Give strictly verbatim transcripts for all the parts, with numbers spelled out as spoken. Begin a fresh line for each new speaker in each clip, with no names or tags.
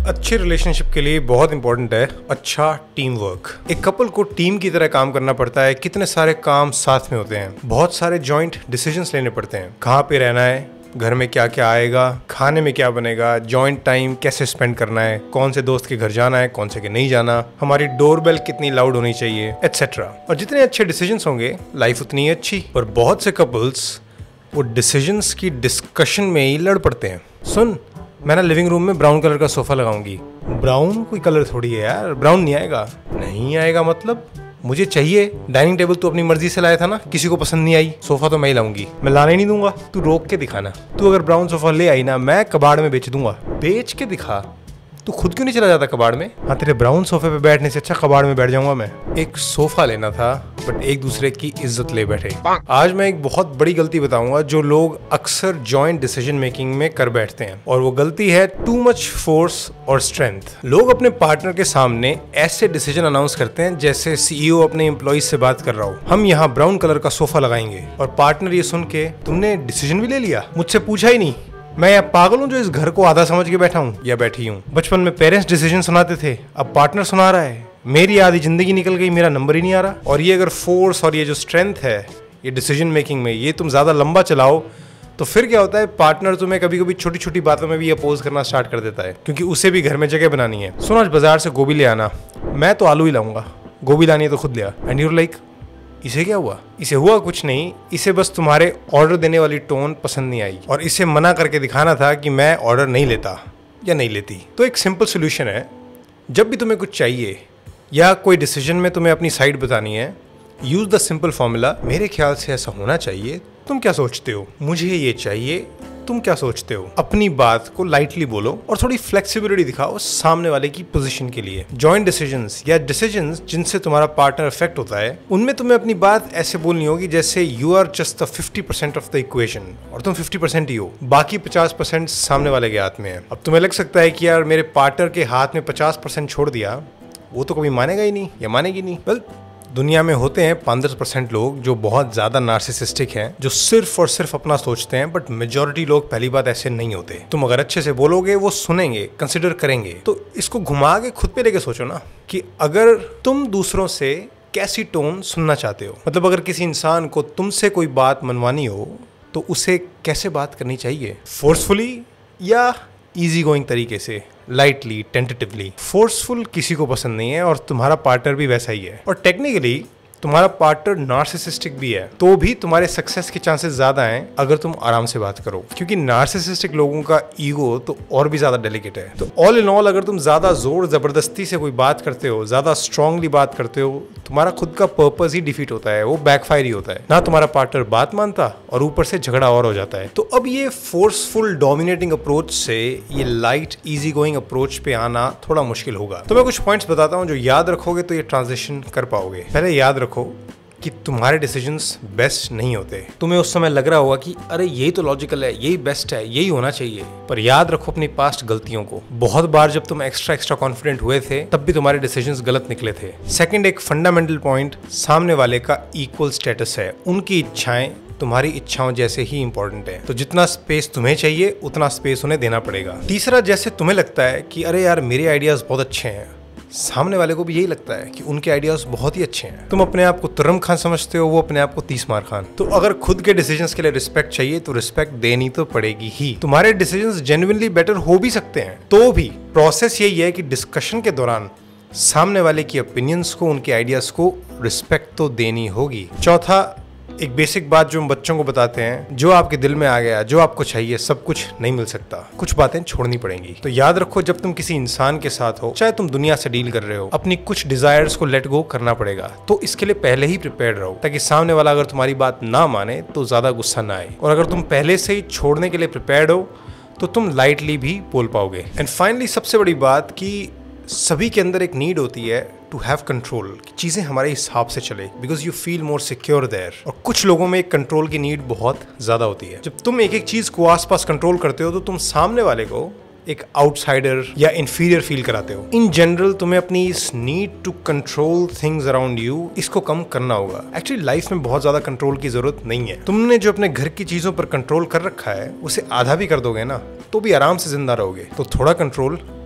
अच्छे रिलेशनशिप के लिए बहुत इंपॉर्टेंट है अच्छा टीम वर्क। एक कपल को टीम की तरह काम करना पड़ता है। कितने सारे काम साथ में होते हैं, बहुत सारे जॉइंट डिसीजंस लेने पड़ते हैं। कहाँ पे रहना है, घर में क्या क्या आएगा, खाने में क्या बनेगा, जॉइंट टाइम कैसे स्पेंड करना है, कौन से दोस्त के घर जाना है, कौन से के नहीं जाना, हमारी डोरबेल कितनी लाउड होनी चाहिए, एटसेट्रा। और जितने अच्छे डिसीजंस होंगे लाइफ उतनी ही अच्छी। और बहुत से कपल्स वो डिसीजंस की डिस्कशन में ही लड़ पड़ते हैं। सुन, मैं ना लिविंग रूम में ब्राउन कलर का सोफा लगाऊंगी। ब्राउन कोई कलर थोड़ी है यार, ब्राउन नहीं आएगा। नहीं आएगा मतलब मुझे चाहिए। डाइनिंग टेबल तू अपनी मर्जी से लाया था ना, किसी को पसंद नहीं आई, सोफा तो मैं ही लाऊंगी, मैं लाने नहीं दूंगा। तू रोक के दिखाना। तू अगर ब्राउन सोफा ले आई ना, मैं कबाड़ में बेच दूंगा। बेच के दिखा। तू खुद क्यों नहीं चला जाता कबाड़ में? हाँ, तेरे ब्राउन सोफे पे बैठने से अच्छा कबाड़ में बैठ जाऊंगा मैं। एक सोफा लेना था बट एक दूसरे की इज्जत ले बैठे। आज मैं एक बहुत बड़ी गलती बताऊंगा जो लोग अक्सर जॉइंट डिसीजन मेकिंग में कर बैठते हैं, और वो गलती है टू मच फोर्स और स्ट्रेंथ। लोग अपने पार्टनर के सामने ऐसे डिसीजन अनाउंस करते हैं जैसे सीईओ अपने एम्प्लॉइज से बात कर रहा हो। हम यहाँ ब्राउन कलर का सोफा लगाएंगे, और पार्टनर ये सुन के, तुमने डिसीजन भी ले लिया, मुझसे पूछा ही नहीं। मैं या पागल हूँ जो इस घर को आधा समझ के बैठा हूँ या बैठी हूँ? बचपन में पेरेंट्स डिसीजन सुनाते थे, अब पार्टनर सुना रहा है। मेरी आधी जिंदगी निकल गई, मेरा नंबर ही नहीं आ रहा। और ये अगर फोर्स और ये जो स्ट्रेंथ है ये डिसीजन मेकिंग में, ये तुम ज्यादा लंबा चलाओ तो फिर क्या होता है, पार्टनर तुम्हें कभी कभी छोटी छोटी बातों में भी अपोज करना स्टार्ट कर देता है, क्योंकि उसे भी घर में जगह बनानी है। सुन, आज बाजार से गोभी ले आना। मैं तो आलू ही लाऊंगा, गोभी लानी है तो खुद ले आ। एंड यूर लाइक, इसे क्या हुआ? इसे हुआ कुछ नहीं, इसे बस तुम्हारे ऑर्डर देने वाली टोन पसंद नहीं आई, और इसे मना करके दिखाना था कि मैं ऑर्डर नहीं लेता या नहीं लेती। तो एक सिंपल सोल्यूशन है, जब भी तुम्हें कुछ चाहिए या कोई डिसीजन में तुम्हें अपनी साइड बतानी है, यूज द सिंपल फॉर्मूला, मेरे ख्याल से ऐसा होना चाहिए, तुम क्या सोचते हो, मुझे ये चाहिए, तुम क्या सोचते हो। अपनी बात को लाइटली बोलो और थोड़ी फ्लेक्सिबिलिटी दिखाओ सामने वाले की पोजीशन के लिए। जॉइंट डिसीजंस या डिसीजंस जिनसे तुम्हारा पार्टनर अफेक्ट होता है, उनमें तुम्हें अपनी बात ऐसे बोलनी होगी जैसे you are just the fifty percent of the equation, और तुम फिफ्टी परसेंट ही हो, बाकी पचास परसेंट सामने वाले के हाथ में है। अब तुम्हें लग सकता है कि यार मेरे पार्टनर के हाथ में पचास परसेंट छोड़ दिया, वो तो कभी मानेगा ही नहीं या मानेगी नहीं। वेल, दुनिया में होते हैं पाँच दस परसेंट लोग जो बहुत ज्यादा नार्सिसिस्टिक हैं, जो सिर्फ और सिर्फ अपना सोचते हैं, बट मेजॉरिटी लोग पहली बात ऐसे नहीं होते। तुम अगर अच्छे से बोलोगे वो सुनेंगे, कंसिडर करेंगे। तो इसको घुमा के खुद पे लेके सोचो ना कि अगर तुम दूसरों से कैसी टोन सुनना चाहते हो। मतलब अगर किसी इंसान को तुमसे कोई बात मनवानी हो तो उसे कैसे बात करनी चाहिए, फोर्सफुली या इजी गोइंग तरीके से, लाइटली, टेंटेटिवली। फोर्सफुल किसी को पसंद नहीं है, और तुम्हारा पार्टनर भी वैसा ही है। और टेक्निकली तुम्हारा पार्टनर नार्सिसिस्टिक भी है, तो भी तुम्हारे सक्सेस के चांसेस ज्यादा हैं अगर तुम आराम से बात करो, क्योंकि नार्सिसिस्टिक लोगों का ईगो तो और भी ज्यादा डेलिकेट है। तो ऑल इन ऑल, अगर तुम ज्यादा जोर जबरदस्ती से कोई बात करते हो, ज्यादा स्ट्रांगली बात करते हो, तुम्हारा खुद का पर्पस ही डिफीट होता है, वो बैकफायर ही होता है। ना तुम्हारा पार्टनर बात मानता और ऊपर से झगड़ा और हो जाता है। तो अब ये फोर्सफुल डोमिनेटिंग अप्रोच से ये लाइट इजी गोइंग अप्रोच पे आना थोड़ा मुश्किल होगा। तो मैं कुछ पॉइंट्स बताता हूँ जो याद रखोगे तो ये ट्रांजिशन कर पाओगे। पहले याद रखो कि तुम्हारे डिसीजंस बेस्ट नहीं होते। तुम्हें उस समय लग रहा होगा कि अरे यही तो लॉजिकल है, यही बेस्ट है, यही होना चाहिए, पर याद रखो अपनी पास्ट गलतियों को। बहुत बार जब तुम एक्स्ट्रा एक्स्ट्रा कॉन्फिडेंट हुए थे तब भी तुम्हारे डिसीजंस गलत निकले थे। सेकंड, एक फंडामेंटल पॉइंट, सामने वाले का इक्वल स्टेटस है। उनकी इच्छाएं तुम्हारी इच्छाओं जैसे ही इंपॉर्टेंट है, तो जितना स्पेस तुम्हें चाहिए उतना स्पेस उन्हें देना पड़ेगा। तीसरा, जैसे तुम्हें लगता है कि अरे यार मेरे आइडियाज बहुत अच्छे हैं, सामने वाले को भी यही लगता है कि उनके आइडियाज बहुत ही अच्छे हैं। तुम अपने आप को तुर्रम खान समझते हो, वो अपने आप को तीस मार खान। तो अगर खुद के डिसीजंस के लिए रिस्पेक्ट चाहिए तो रिस्पेक्ट देनी तो पड़ेगी ही। तुम्हारे डिसीजंस जेन्युइनली बेटर हो भी सकते हैं, तो भी प्रोसेस यही है कि डिस्कशन के दौरान सामने वाले की ओपिनियंस को, उनके आइडियाज को रिस्पेक्ट तो देनी होगी। चौथा, एक बेसिक बात जो हम बच्चों को बताते हैं, जो आपके दिल में आ गया, जो आपको चाहिए, सब कुछ नहीं मिल सकता, कुछ बातें छोड़नी पड़ेंगी। तो याद रखो, जब तुम किसी इंसान के साथ हो, चाहे तुम दुनिया से डील कर रहे हो, अपनी कुछ डिजायर्स को लेट गो करना पड़ेगा। तो इसके लिए पहले ही प्रिपेयर्ड रहो, ताकि सामने वाला अगर तुम्हारी बात ना माने तो ज्यादा गुस्सा ना आए। और अगर तुम पहले से ही छोड़ने के लिए प्रिपेयर्ड हो तो तुम लाइटली भी बोल पाओगे। एंड फाइनली, सबसे बड़ी बात कि सभी के अंदर एक नीड होती है टू हैव कंट्रोल, कि चीजें हमारे हिसाब से चले, because you feel more secure there. और कुछ लोगों में एक कंट्रोल की नीड बहुत ज्यादा होती है। जब तुम एक एक चीज को आसपास कंट्रोल करते हो तो तुम सामने वाले को एक आउटसाइडर या इंफीरियर फील कराते हो। इन जनरल तुम्हें अपनी इस need to control things around you, इसको कम करना होगा। एक्चुअली लाइफ में बहुत ज्यादा कंट्रोल की जरूरत नहीं है। तुमने जो अपने घर की चीजों पर कंट्रोल कर रखा है उसे आधा भी कर दोगे ना तो भी आराम से जिंदा रहोगे। तो थोड़ा कंट्रोल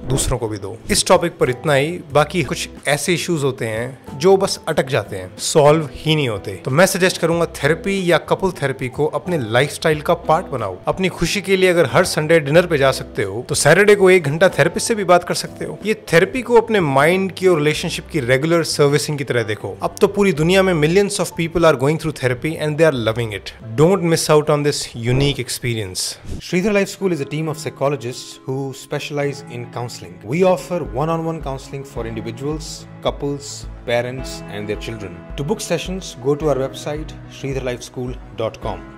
दूसरों को भी दो। इस टॉपिक पर इतना ही। बाकी कुछ ऐसे इश्यूज होते हैं जो बस अटक जाते हैं, सॉल्व ही नहीं होते, तो मैं सजेस्ट करूंगा थेरेपी या कपल थेरेपी को अपने लाइफस्टाइल का पार्ट बनाओ। अपनी खुशी के लिए अगर हर संडे डिनर पे जा सकते हो तो सैटरडे को एक घंटा थेरेपिस्ट से भी बात कर सकते हो। ये थेरेपी को अपने माइंड की और रिलेशनशिप की रेगुलर सर्विसिंग की तरह देखो। अब तो पूरी दुनिया में millions of people are going through therapy and they are loving it. Don't miss out on this unique experience.
Sridhar Life School is a team of psychologists who specialize in counseling. We offer one-on-one counseling for individuals, couples, parents and their children. To book sessions, go to our website sridhar life school dot com.